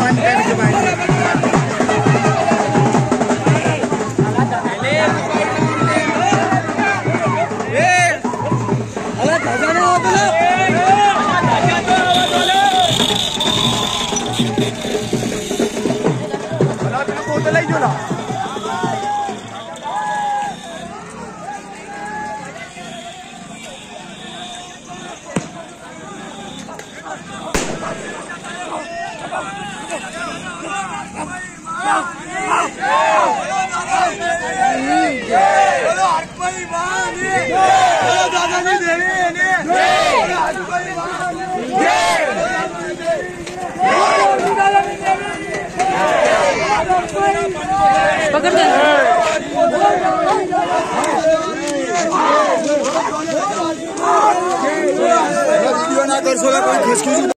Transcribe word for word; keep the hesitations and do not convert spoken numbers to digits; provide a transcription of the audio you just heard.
पानी करके भाई पकड़ दे वीडियो ना कर सोला कोई